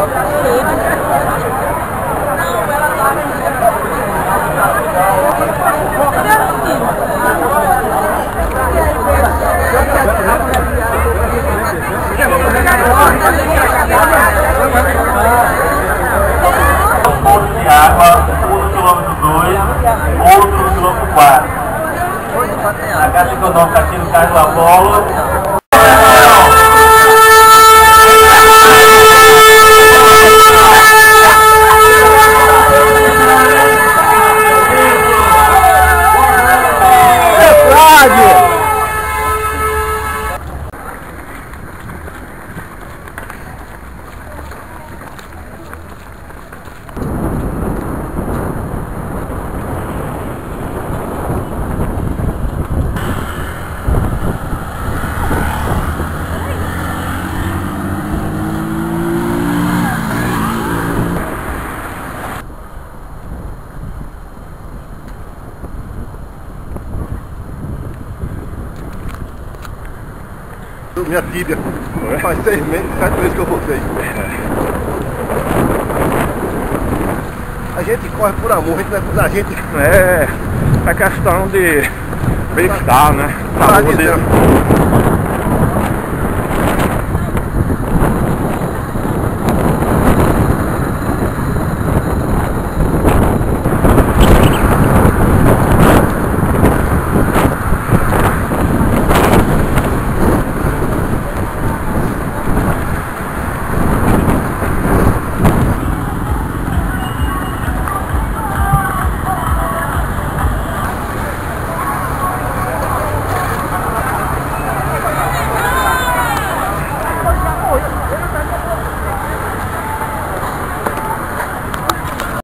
De água, um no quilômetro 2, outro no quilômetro 4. A Caixa Econômica aqui no Carlos Apolo. Minha tíbia, faz 6 meses, 7 meses que eu voltei. A gente corre por amor, a gente não é por a gente. É questão de bem-estar, né? Saúde.